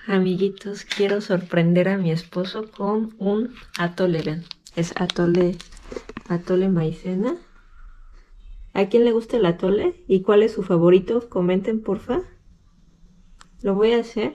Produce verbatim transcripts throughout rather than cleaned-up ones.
Amiguitos, quiero sorprender a mi esposo con un atole, vean. Es atole, atole maicena. ¿A quién le gusta el atole? ¿Y cuál es su favorito? Comenten, porfa. Lo voy a hacer.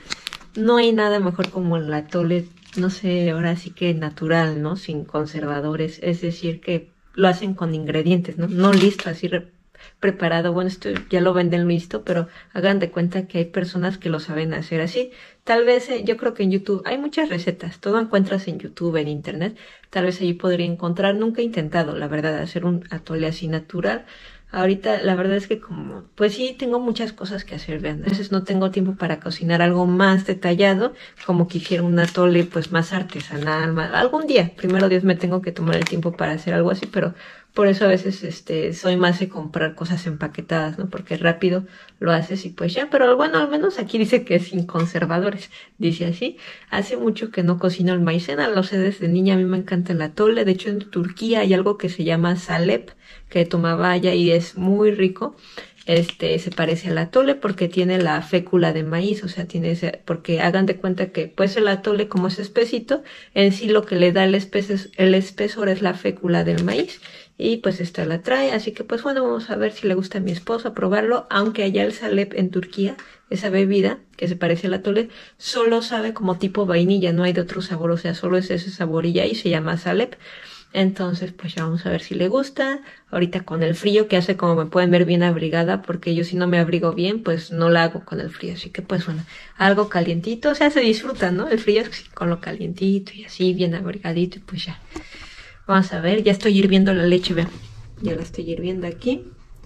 No hay nada mejor como el atole, no sé, ahora sí que natural, ¿no? Sin conservadores. Es decir, que lo hacen con ingredientes, ¿no? No listo, así preparado. Bueno, esto ya lo venden listo, pero hagan de cuenta que hay personas que lo saben hacer así. Tal vez, eh, yo creo que en YouTube hay muchas recetas, todo encuentras en YouTube, en internet, tal vez allí podría encontrar. Nunca he intentado, la verdad, hacer un atole así natural. Ahorita la verdad es que como, pues sí, tengo muchas cosas que hacer, vean. A veces no tengo tiempo para cocinar algo más detallado, como quisiera un atole pues más artesanal, más, algún día, primero Dios, me tengo que tomar el tiempo para hacer algo así, pero por eso a veces este soy más de comprar cosas empaquetadas, ¿no? Porque rápido lo haces y pues ya, pero bueno, al menos aquí dice que es sin conservadores, dice así. Hace mucho que no cocino el maicena, lo sé desde niña, a mí me encanta el atole. De hecho en Turquía hay algo que se llama salep, que tomaba allá y es muy rico. Este se parece al atole porque tiene la fécula de maíz, o sea, tiene ese, porque hagan de cuenta que pues el atole como es espesito, en sí lo que le da el, espes, el espesor es la fécula del maíz. Y pues esta la trae, así que pues bueno, vamos a ver si le gusta a mi esposo, a probarlo, aunque allá el salep en Turquía, esa bebida que se parece al atole, solo sabe como tipo vainilla, no hay de otro sabor, o sea, solo es ese sabor y ya, y se llama salep. Entonces pues ya vamos a ver si le gusta. Ahorita con el frío que hace, como me pueden ver, bien abrigada, porque yo si no me abrigo bien, pues no la hago con el frío, así que pues bueno, algo calientito, o sea, se disfruta, ¿no? El frío es con lo calientito y así, bien abrigadito, y pues ya. Vamos a ver, ya estoy hirviendo la leche, vean. Ya la estoy hirviendo aquí.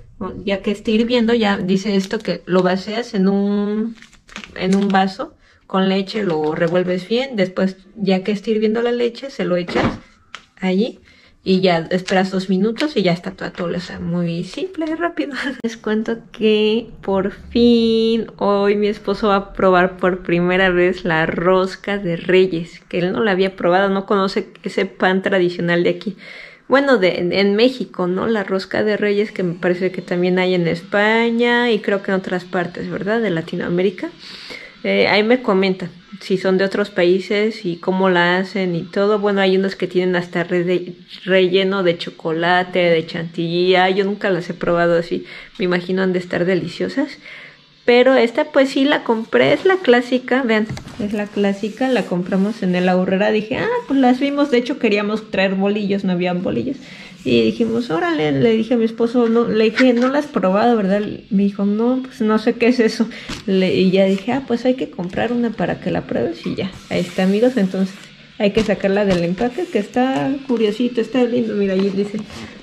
Ya que esté hirviendo, ya dice esto que lo vacías en un, en un vaso con leche, lo revuelves bien. Después, ya que esté hirviendo la leche, se lo echas allí y ya esperas dos minutos y ya está tu atole. O sea, muy simple y rápido. Les cuento que por fin hoy mi esposo va a probar por primera vez la rosca de Reyes, que él no la había probado, no conoce ese pan tradicional de aquí. Bueno, de, en, en México, ¿no? La rosca de Reyes, que me parece que también hay en España y creo que en otras partes, ¿verdad? De Latinoamérica. Eh, ahí me comentan si son de otros países y cómo la hacen y todo. Bueno, hay unos que tienen hasta re de, relleno de chocolate, de chantilly. Yo nunca las he probado así. Me imagino han de estar deliciosas. Pero esta pues sí la compré, es la clásica, vean, es la clásica, la compramos en el Aurrera. Dije, ah, pues las vimos, de hecho queríamos traer bolillos, no habían bolillos. Y dijimos, órale, le dije a mi esposo, no, le dije, no la has probado, ¿verdad? Me dijo, no, pues no sé qué es eso. Le, y ya dije, ah, pues hay que comprar una para que la pruebes y ya. Ahí está, amigos, entonces hay que sacarla del empaque, que está curiosito, está lindo. Mira, ahí dice,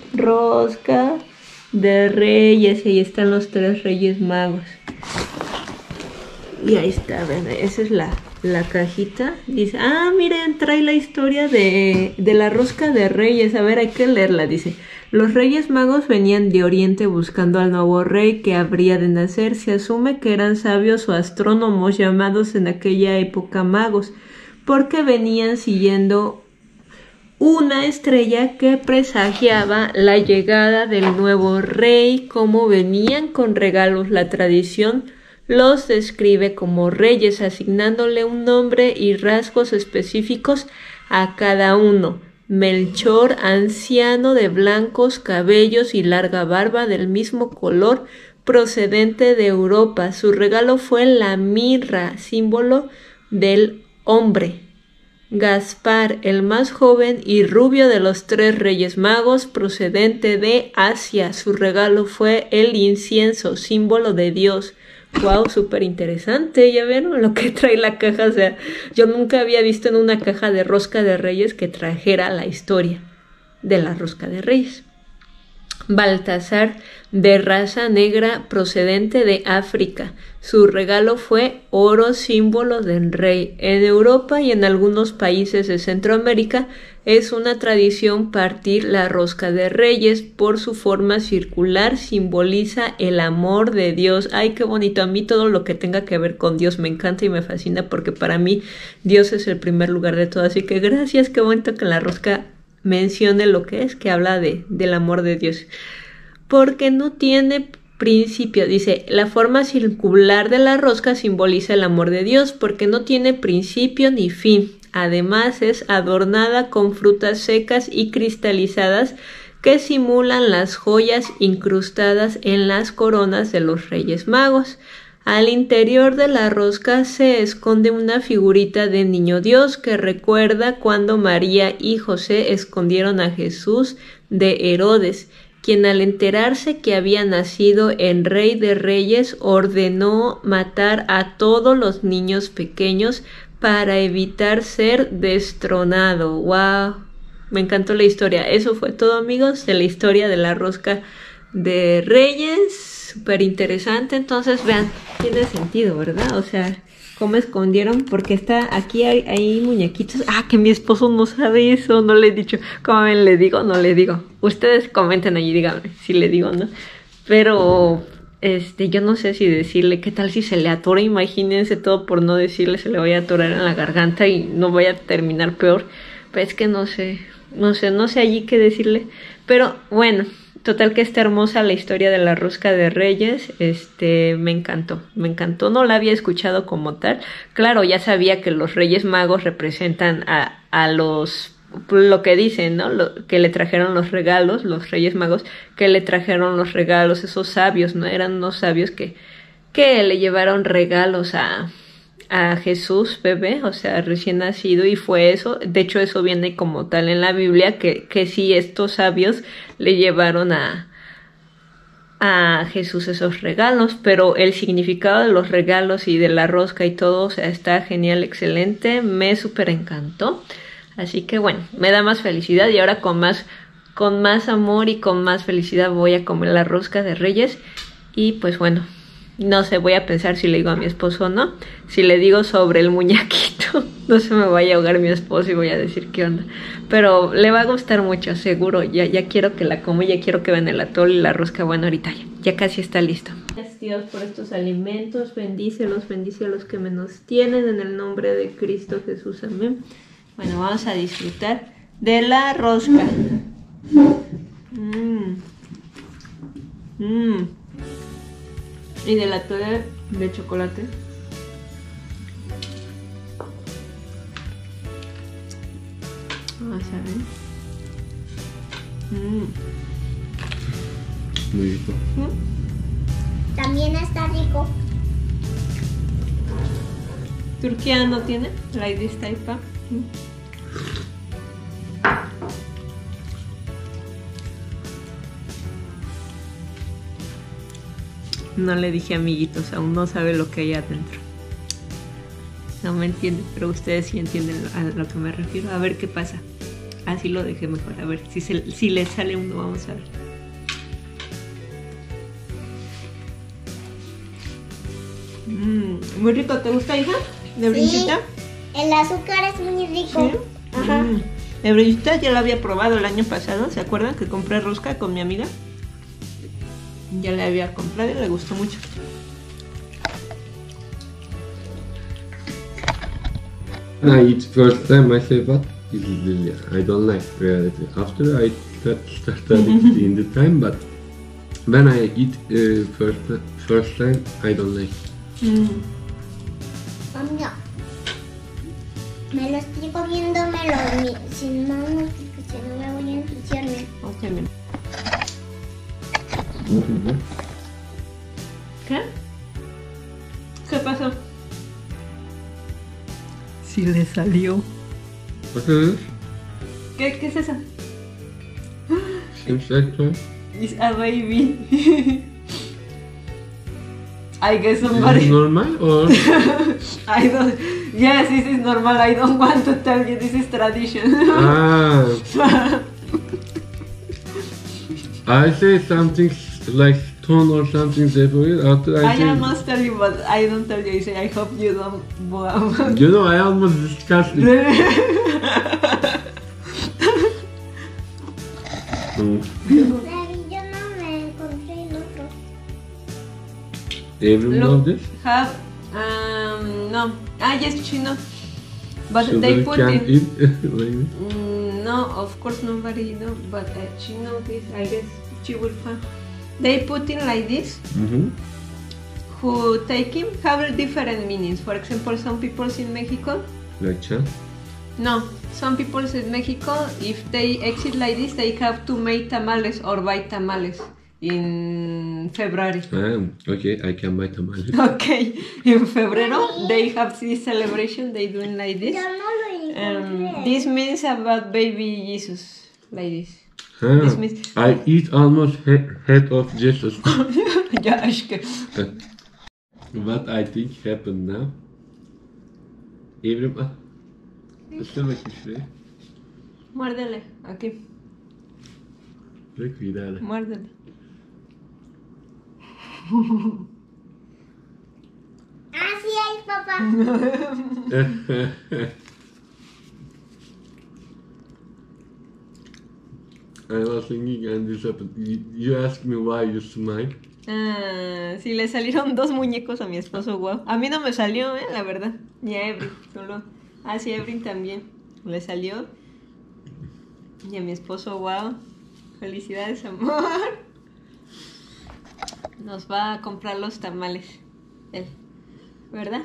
rosca de Reyes, y ahí están los tres Reyes Magos. Y ahí está, ven, esa es la, la cajita. Dice, ah, miren, trae la historia de, de la rosca de Reyes. A ver, hay que leerla. Dice, los Reyes Magos venían de Oriente buscando al nuevo rey que habría de nacer. Se asume que eran sabios o astrónomos llamados en aquella época magos, porque venían siguiendo una estrella que presagiaba la llegada del nuevo rey. Como venían con regalos, la tradición los describe como reyes, asignándole un nombre y rasgos específicos a cada uno. Melchor, anciano de blancos cabellos y larga barba del mismo color, procedente de Europa. Su regalo fue la mirra, símbolo del hombre. Gaspar, el más joven y rubio de los tres Reyes Magos, procedente de Asia. Su regalo fue el incienso, símbolo de Dios. Wow, súper interesante. Ya vieron lo que trae la caja. O sea, yo nunca había visto en una caja de rosca de Reyes que trajera la historia de la rosca de Reyes. Baltasar, de raza negra, procedente de África. Su regalo fue oro, símbolo del rey. En Europa y en algunos países de Centroamérica es una tradición partir la rosca de Reyes. Por su forma circular simboliza el amor de Dios. Ay, qué bonito. A mí todo lo que tenga que ver con Dios me encanta y me fascina, porque para mí Dios es el primer lugar de todo. Así que gracias, qué bonito que la rosca mencione lo que es, que habla de, del amor de Dios. Porque no tiene principio. Dice, la forma circular de la rosca simboliza el amor de Dios porque no tiene principio ni fin. Además es adornada con frutas secas y cristalizadas que simulan las joyas incrustadas en las coronas de los Reyes Magos. Al interior de la rosca se esconde una figurita de Niño Dios que recuerda cuando María y José escondieron a Jesús de Herodes, quien al enterarse que había nacido en Rey de Reyes ordenó matar a todos los niños pequeños para evitar ser destronado. ¡Wow! Me encantó la historia. Eso fue todo, amigos, de la historia de la rosca de Reyes. Súper interesante. Entonces, vean, tiene sentido, ¿verdad? O sea, cómo escondieron, porque está aquí hay, hay muñequitos. Ah, que mi esposo no sabe eso, no le he dicho. ¿Cómo ven? ¿Le digo o no le digo? Ustedes comenten allí, díganme si le digo o no. Pero, este, yo no sé si decirle, ¿qué tal si se le atora? Imagínense, todo por no decirle, se le vaya a atorar en la garganta y no vaya a terminar peor. Pero es que no sé, no sé, no sé allí qué decirle. Pero, bueno, total que está hermosa la historia de la rosca de Reyes. Este, me encantó, me encantó. No la había escuchado como tal. Claro, ya sabía que los Reyes Magos representan a, a los, lo que dicen, ¿no? Lo, que le trajeron los regalos, los Reyes Magos, que le trajeron los regalos, esos sabios, ¿no? Eran unos sabios que, que le llevaron regalos a, a Jesús bebé, o sea, recién nacido, y fue eso. De hecho, eso viene como tal en la Biblia, que, que sí, estos sabios le llevaron a, a Jesús esos regalos, pero el significado de los regalos y de la rosca y todo, o sea, está genial, excelente, me súper encantó. Así que bueno, me da más felicidad y ahora con más, con más amor y con más felicidad voy a comer la rosca de Reyes. Y pues bueno, no sé, voy a pensar si le digo a mi esposo o no. Si le digo sobre el muñequito, no se me vaya a ahogar mi esposo y voy a decir qué onda. Pero le va a gustar mucho, seguro. Ya, ya quiero que la como, ya quiero que vean el atole y la rosca. Bueno, ahorita ya, ya casi está listo. Gracias, Dios, por estos alimentos. Bendícelos, bendice a los que menos tienen. En el nombre de Cristo Jesús, amén. Bueno, vamos a disfrutar de la rosca. Mmm. Mmm. Y del atole de chocolate. Vamos a ver. Mm. Muy rico. ¿Mm? También está rico. Turquía no tiene like this type. Mm. No le dije amiguitos, aún no sabe lo que hay adentro. No me entiende, pero ustedes sí entienden a lo que me refiero. A ver qué pasa. Así lo dejé mejor. A ver si, se, si le sale uno, vamos a ver. Mm, muy rico, ¿te gusta, hija? ¿De brinchita? Sí, el azúcar es muy rico. ¿Sí? Ajá. Mm, de brinchita ya la había probado el año pasado. ¿Se acuerdan que compré rosca con mi amiga? Ya la había comprado y le gustó mucho. When I eat first time, I say, what is this? I don't like reality. After I started in the time, but when I eat uh, first first time, I don't like. Mm. No. Me lo estoy comiendo, me lo mi- sin manos, porque si no me voy a ensuciarme. Ok, mira. ¿Qué? ¿Qué pasó? Sí le salió. What is ¿Qué, qué es eso? this? Seems like toy. It's a baby. I guess Is it somebody... normal or? I don't... Yes, this is normal. I don't want to tell you. This is tradition. Ah, I say something like stone or something separate. After I I say, almost tell you, but I don't tell you. I say, I hope you don't... Wow. you know, I almost discussed it. Mm. Daddy, yo no me encontré el otro. Everyone know Look, this? have... Um, no. Ah, yes, she know. But So they we put can't in... eat like this. Mm, no, of course nobody know, but uh, she know this. I guess she will find. they put in like this, Mm-hmm. who take him have different meanings. For example, some people in Mexico, Like that? no, some people in Mexico, if they exit like this, they have to make tamales or buy tamales in February. Ah, okay, I can buy tamales. Okay, in febrero they have this celebration. They doing like this. Yo no lo Um, encontré. this means about baby Jesus, like this. Ah, This means- I eat almost he- head of Jesus. Ya aşkı. What I think happened now? Evrim, ah. Isır bakayım şuraya. Muérdele, aquí, Bırak vidala. muérdele. Así es, papá. I was thinking and this happened. You, you asked me why you smile. Ah, sí, le salieron dos muñecos a mi esposo, wow. A mí no me salió, eh, la verdad. Ni a Ebrin, solo. Ah, sí, a Ebrin también. Le salió. Y a mi esposo, wow. Felicidades, amor. Nos va a comprar los tamales. Él. ¿Verdad?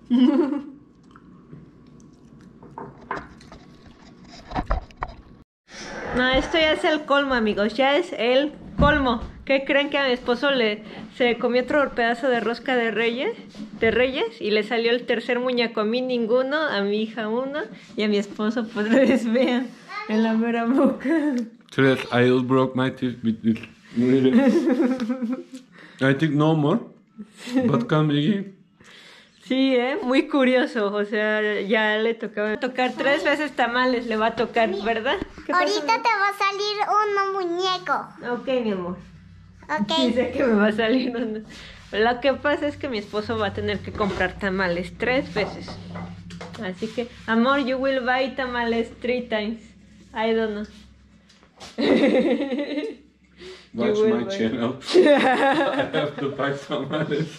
No, esto ya es el colmo, amigos. Ya es el colmo. ¿Qué creen que a mi esposo le se comió otro pedazo de rosca de reyes, de reyes y le salió el tercer muñeco? A mí ninguno, a mi hija uno y a mi esposo pues les vean en la mera boca. Tres, I just broke my teeth with this. Really. I think no more. But come again. Sí, ¿eh? Muy curioso. O sea, ya le tocaba tocar tres veces tamales. Le va a tocar, ¿verdad? ¿Qué pasó? Ahorita te va a salir un muñeco. Ok, mi amor. Ok. Dice que me va a salir uno. Lo que pasa es que mi esposo va a tener que comprar tamales tres veces. Así que, amor, you will buy tamales three times. I don't know. Watch will my buy. channel. I have to buy tamales.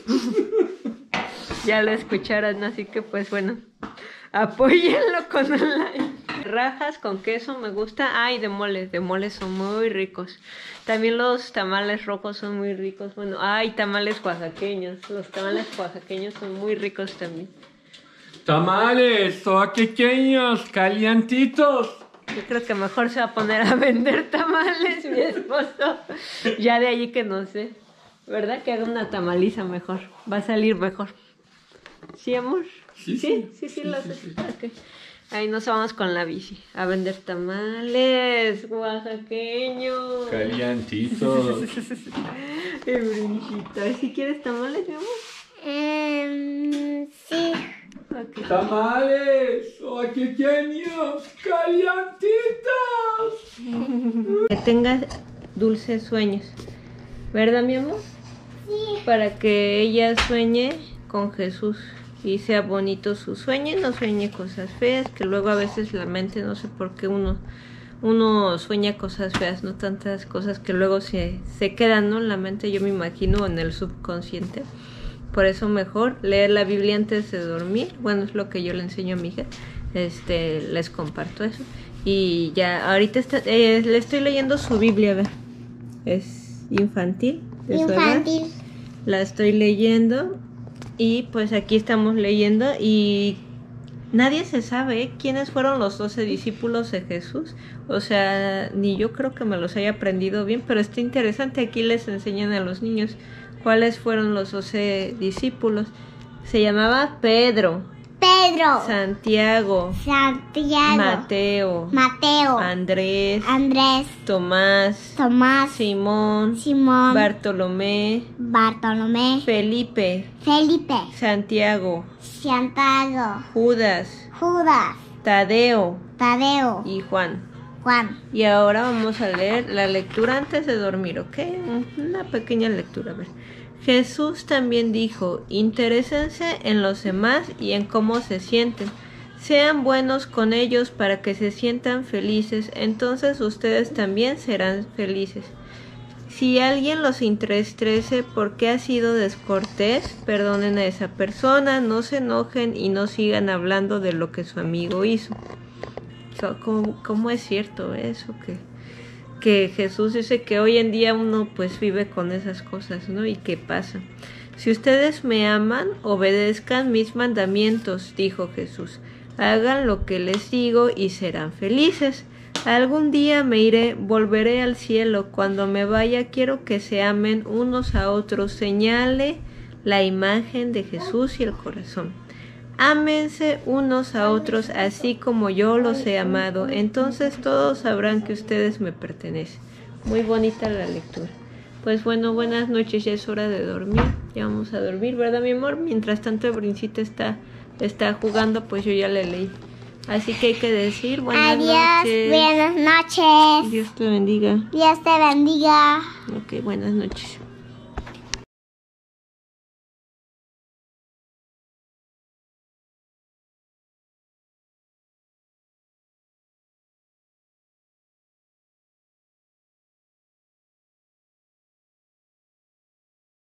Ya lo escucharon, así que pues bueno, apóyenlo con un like. Rajas con queso me gusta. Ay, de moles, de moles son muy ricos. También los tamales rojos son muy ricos. Bueno, ay, tamales oaxaqueños. Los tamales oaxaqueños son muy ricos también. Tamales, oaxaqueños, calientitos. Yo creo que mejor se va a poner a vender tamales mi esposo. Ya de allí que no sé. ¿Verdad? Que haga una tamaliza mejor. Va a salir mejor. ¿Sí, amor? Sí, sí, sí. sí, sí, Sí, lo sí, sé. sí. Ok. Ahí nos vamos con la bici a vender tamales oaxaqueños. Calientitos. Qué brinchita. ¿Si quieres tamales, mi amor? Em, sí. Ok. Tamales, oaxaqueños, calientitos. Que tengas dulces sueños. ¿Verdad, mi amor? Sí. Para que ella sueñe con Jesús y sea bonito su sueño y no sueñe cosas feas, que luego a veces la mente, no sé por qué uno uno sueña cosas feas, no tantas cosas que luego se, se quedan, ¿no? En la mente, yo me imagino, en el subconsciente. Por eso mejor leer la Biblia antes de dormir. Bueno, es lo que yo le enseño a mi hija. Este, les comparto eso. Y ya, ahorita está, eh, le estoy leyendo su Biblia, a ver. Es infantil. de su edad. Infantil. La estoy leyendo. Y pues aquí estamos leyendo. Y nadie se sabe quiénes fueron los doce discípulos de Jesús. O sea, ni yo creo que me los haya aprendido bien. Pero está interesante. Aquí les enseñan a los niños cuáles fueron los doce discípulos. Se llamaba Pedro, Pedro. Santiago, Santiago. Mateo, Mateo. Andrés, Andrés. Tomás, Tomás. Simón, Simón. Bartolomé, Bartolomé. Felipe, Felipe. Santiago, Santiago. Judas, Judas. Tadeo Tadeo. y Juan. Juan. Y ahora vamos a leer la lectura antes de dormir, ¿ok? Una pequeña lectura, a ver. Jesús también dijo, interésense en los demás y en cómo se sienten. Sean buenos con ellos para que se sientan felices, entonces ustedes también serán felices. Si alguien los entristece porque ha sido descortés, perdonen a esa persona, no se enojen y no sigan hablando de lo que su amigo hizo. ¿Cómo, cómo es cierto eso? Que que Jesús dice que hoy en día uno pues vive con esas cosas, ¿no? Y qué pasa. Si ustedes me aman, obedezcan mis mandamientos, dijo Jesús. Hagan lo que les digo y serán felices. Algún día me iré, volveré al cielo. Cuando me vaya quiero que se amen unos a otros. Señale la imagen de Jesús y el corazón. Ámense unos a otros así como yo los he amado. Entonces todos sabrán que ustedes me pertenecen. Muy bonita la lectura. Pues bueno, buenas noches, ya es hora de dormir. Ya vamos a dormir, ¿verdad, mi amor? Mientras tanto, Brincita está, está jugando, pues yo ya le leí. Así que hay que decir buenas Adiós, noches. buenas noches. Dios te bendiga. Dios te bendiga. Ok, buenas noches.